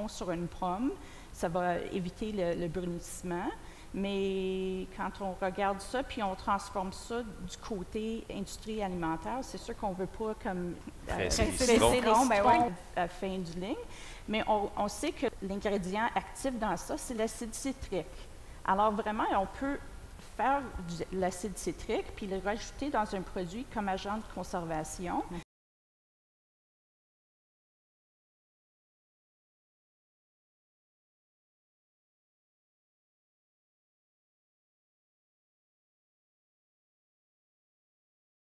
sur une pomme, ça va éviter le brunissement. Mais quand on regarde ça, puis on transforme ça du côté industrie alimentaire, c'est sûr qu'on ne veut pas comme Presser les citrons citrons. à la fin du ligne. Mais on sait que l'ingrédient actif dans ça, c'est l'acide citrique. Alors vraiment, on peut faire de l'acide citrique puis le rajouter dans un produit comme agent de conservation.